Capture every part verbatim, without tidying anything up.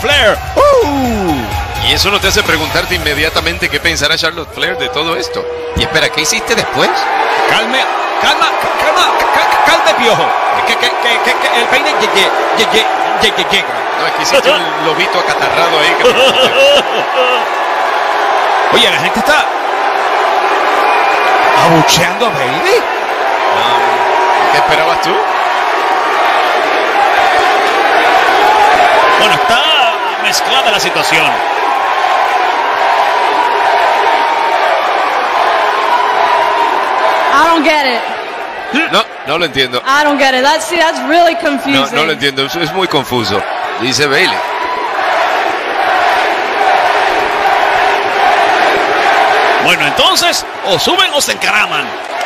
Flair. Uh. Y eso no te hace preguntarte inmediatamente qué pensará Charlotte Flair de todo esto. Y espera, ¿qué hiciste después? Calme, calma, calma, calma, calma, piojo. Que, que, que, que, que el peine llegue, llegue, llegue, llegue. No, es que hiciste un lobito acatarrado ahí. Que... Oye, la gente está abucheando a Bayley. Um, ¿Qué esperabas tú? Bueno, está mezclada la situación. I don't get it. No, no lo entiendo. I don't get it. That's, see, that's really confusing. No, no lo entiendo. Eso es muy confuso. Dice Bayley. Bueno, entonces, o suben o se encaraman.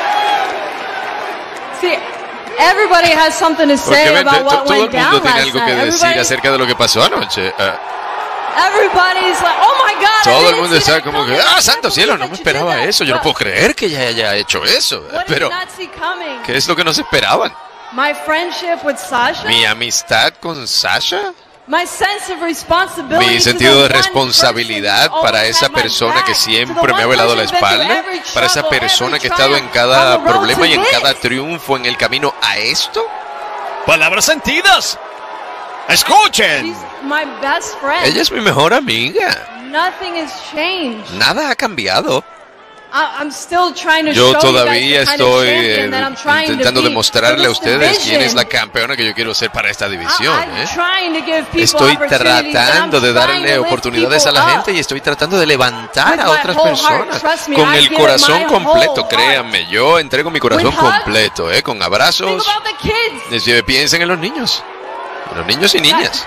See, everybody has something to say Porque, about what todo el went down mundo tiene last algo que night. decir Everybody, acerca de lo que pasó anoche. Uh, everybody's like, oh my God. I todo el didn't mundo see está that como coming. que, I ah, can't santo cielo, believe no me that you did esperaba that." eso. Yo no puedo creer que ella haya hecho eso. What did Pero, you not see coming? ¿qué es lo que no se esperaban? My friendship with Sasha. ¿Mi amistad con Sasha? My sense of responsibility Mi to sentido the de one responsabilidad person para who's esa always had my persona que back, siempre to the me ha one velado la person who's been espalda, through every para esa struggle, persona every que ha estado en triumph cada on the road problema to y en this. cada triunfo en el camino a esto. Palabras sentidas. Escuchen. She's my best friend. Ella es mi mejor amiga. Nothing has changed. Nada ha cambiado. I, I'm still trying to Yo show todavía you guys the kind of estoy champion eh, that I'm trying to intentando be demostrarle for a this ustedes quién es la division. campeona que yo quiero ser para esta división. I- I'm ¿eh? trying to give people Estoy opportunities, and I'm tratando de trying darle to lift oportunidades a la people gente up. y estoy tratando de levantar With a my otras whole heart. personas Trust me, con I el give corazón my completo. whole Créanme, yo entrego mi corazón With hugs. completo, ¿eh? Con Think abrazos. about the kids. Eh, Piensen en los niños, en los niños y niñas.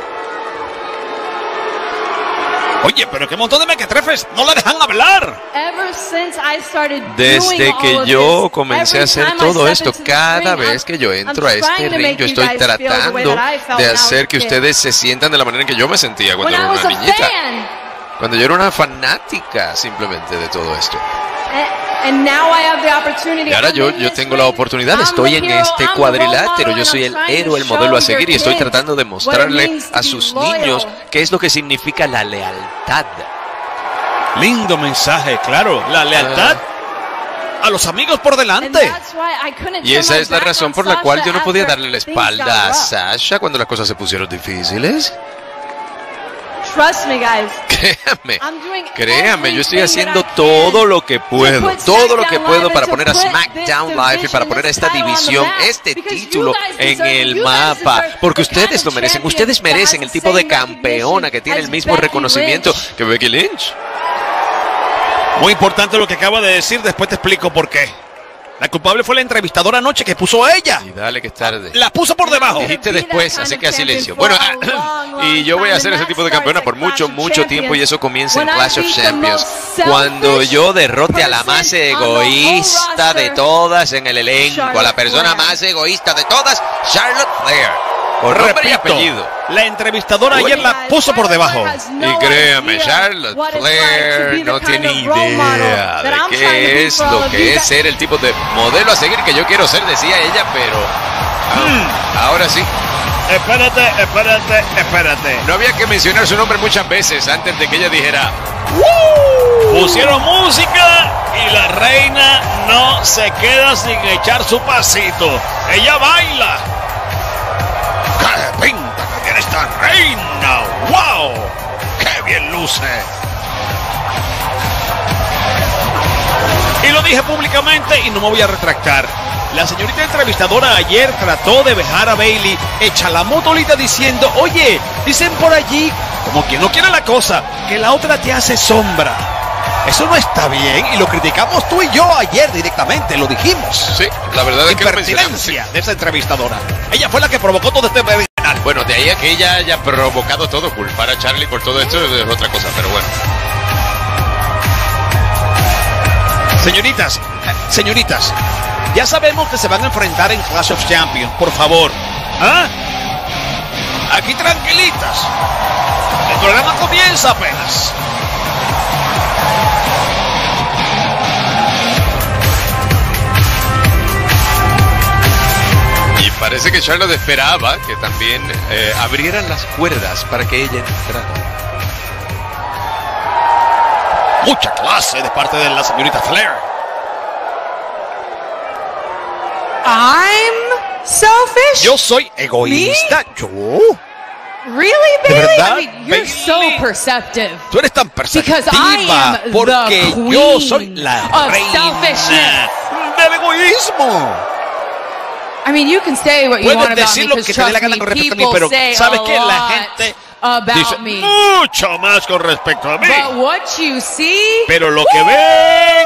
Oye, pero qué montón de mequetrefes. No la dejan hablar. Ever since I started Desde doing que all of yo this, comencé every a hacer time I todo step esto, into the cada ring, vez I'm- que yo I'm entro a este trying to ring, make yo you estoy guys feel the way tratando that I felt de when I was hacer a que kid. ustedes se sientan de la manera en que yo me sentía cuando When I era was una a niñita. fan. Cuando yo era una fanática simplemente de todo esto. And now I have the opportunity. Y ahora I'm yo, in yo this tengo la ring. oportunidad, I'm estoy the en hero, este I'm the cuadrilátero, role yo soy el model, and I'm héroe, el trying to modelo a show seguir y your estoy kids tratando de what it mostrarle means to a be sus loyal. niños qué es lo que significa la lealtad. Lindo mensaje, claro. La lealtad a los amigos por And delante. that's why I couldn't Y turn esa my es la back razón on por la cual yo no Sasha podía after darle la things got espalda a rough. Sasha cuando las cosas se pusieron difíciles. Trust me, guys. Créame, I'm doing créame, yo estoy everything haciendo that I todo can lo que puedo, put todo lo que SmackDown puedo Live para and poner a to put SmackDown this Live y para division, poner a this esta title on the división, map, este because you título guys en deserve- el you guys mapa, deserve porque the kind ustedes of lo merecen, champion ustedes that merecen has el tipo de the same campeona que tiene el recognition mismo as Becky reconocimiento Lynch. que Becky Lynch. Muy importante lo que acaba de decir, después te explico por qué. La culpable fue la entrevistadora anoche que puso a ella. Y dale que es tarde. La puso por debajo. Dijiste después, así que a silencio. Bueno, y yo voy a ser ese tipo de campeona por mucho, mucho tiempo y eso comienza en Clash of Champions. Cuando yo derrote a la más egoísta de todas en el elenco, a la persona más egoísta de todas, Charlotte Flair. Por nombre y Repito, apellido. la entrevistadora ayer la puso por debajo. Y créame, Charlotte Flair no tiene idea de qué es lo que es ser el tipo de modelo a seguir que yo quiero ser, decía ella, pero ah, ahora sí. Espérate, espérate, espérate. No había que mencionar su nombre muchas veces antes de que ella dijera Pusieron música y la reina no se queda sin echar su pasito. Ella baila. ¡Qué pinta que tiene esta reina! ¡Wow! ¡Qué bien luce! Y lo dije públicamente y no me voy a retractar. La señorita entrevistadora ayer trató de dejar a Bayley hecha la motolita diciendo, oye, dicen por allí, como quien no quiere la cosa, que la otra te hace sombra. Eso no está bien y lo criticamos tú y yo ayer directamente, lo dijimos. Sí, la verdad es que lo mencionamos. Impertinencia de esa entrevistadora. Ella fue la que provocó todo este bebé. Bueno, de ahí a que ella haya provocado todo, culpar a Charlie por todo esto es otra cosa, pero bueno. Señoritas, eh, señoritas, ya sabemos que se van a enfrentar en Clash of Champions, por favor. ¿Ah? Aquí tranquilitas. El programa comienza apenas. Y Parece que Charlotte esperaba que también eh, abrieran las cuerdas para que ella entrara. Mucha clase de parte de la señorita Flair. I'm selfish? Yo soy egoísta. Me? ¿Yo? Really, ¿De Bailey? verdad, I mean, you're Bailey? so perceptive. Tú eres tan Because I perceptiva am porque the queen yo soy la of reina selfishness. del egoísmo. I mean, you can say what you Puedes want about decir me, lo because que te dé la trust gana me, con respecto a mí, people pero say ¿sabes a qué? La lot gente about dice me. mucho más con respecto a mí. But what you see Pero lo que ven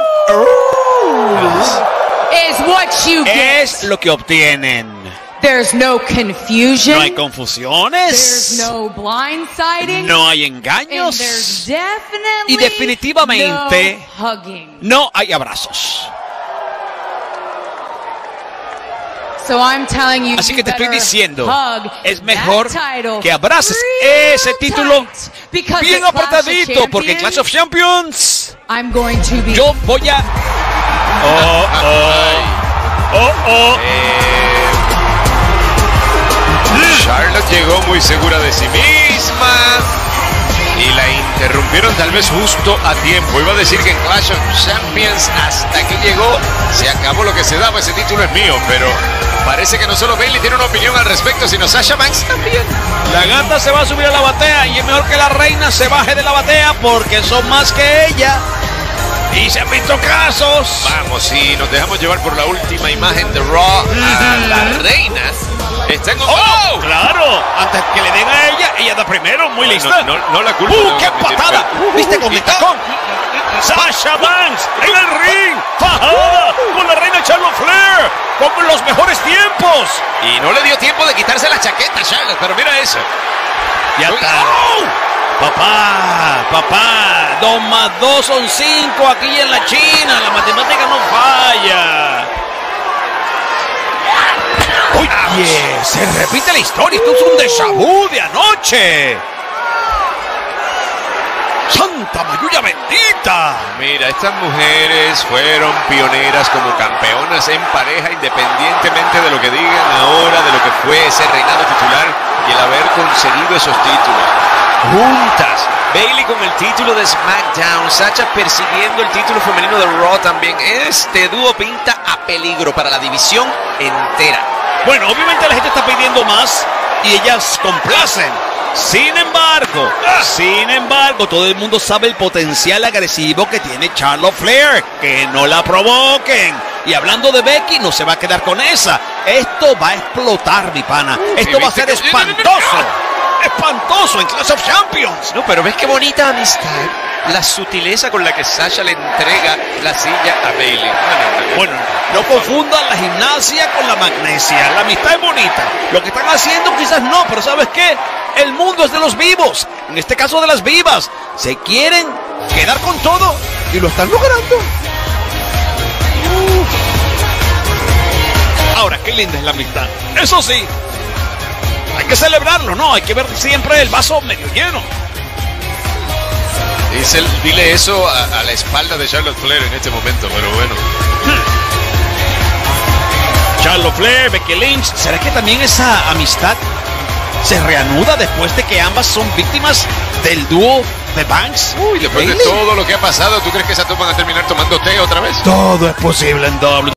is what you get. es lo que obtienen. There's no confusion. No hay confusiones. There's no blindsiding. No hay And engaños. there's definitely Y definitivamente no hugging. no hay abrazos. So I'm telling you, Así you que te estoy better diciendo, hug es mejor that title que abraces real ese título tight, because bien at Clash of apretadito, porque en Clash of Champions, Champions I'm going to be yo voy a... Oh, oh, oh, oh. Eh, Charlotte llegó muy segura de sí misma y la interrumpieron tal vez justo a tiempo. Iba a decir que en Clash of Champions hasta que llegó se acabó lo que se daba, ese título es mío, pero parece que no solo Bailey tiene una opinión al respecto, sino Sasha Banks también. La gata se va a subir a la batea y es mejor que la reina se baje de la batea porque son más que ella. Y se han visto casos. Vamos, si nos dejamos llevar por la última imagen de Raw, a la reina está en... ¡Oh! ¡Oh! ¡Claro! Antes que le den a ella, ella da primero, muy lista. No, no, no la culpo. ¡Uh, debo qué admitir, patada! pero- ¿Viste con mi tacón? Sasha Banks en el ring, fajada con la reina Charlotte Flair, con los mejores tiempos. Y no le dio tiempo de quitarse la chaqueta, Charlotte, pero mira eso. Ya Uy, está. ¡oh! Papá, papá, dos más dos son cinco aquí en la China, la matemática no falla. Oye, se repite la historia, esto es un déjà vu de anoche. ¡Santa Mayuya bendita! Mira, estas mujeres fueron pioneras como campeonas en pareja, independientemente de lo que digan ahora, de lo que fue ese reinado titular y el haber conseguido esos títulos. Juntas, Bailey con el título de SmackDown, Sasha persiguiendo el título femenino de Raw también. Este dúo pinta a peligro para la división entera. Bueno, obviamente la gente está pidiendo más y ellas complacen. Sin embargo, sin embargo, todo el mundo sabe el potencial agresivo que tiene Charlotte Flair. Que no la provoquen. Y hablando de Becky, no se va a quedar con esa. Esto va a explotar, mi pana. Esto va a ser espantoso. Espantoso en Clash of Champions. No, pero ves qué bonita amistad. La sutileza con la que Sasha le entrega la silla a Bailey. No, no, no. Bueno, no confundan la gimnasia con la magnesia. La amistad es bonita. Lo que están haciendo quizás no, pero ¿sabes qué? El mundo es de los vivos. En este caso de las vivas. Se quieren quedar con todo y lo están logrando. Ahora, qué linda es la amistad. Eso sí, hay que celebrarlo, ¿no? Hay que ver siempre el vaso medio lleno. Dice el- dile eso a, a la espalda de Charlotte Flair en este momento, pero bueno. Charlotte Flair, Becky Lynch. ¿Será que también esa amistad se reanuda después de que ambas son víctimas del dúo de Banks? Uy, después de Bailey. todo lo que ha pasado, ¿tú crees que esas dos van a terminar tomando té otra vez? Todo es posible en doble.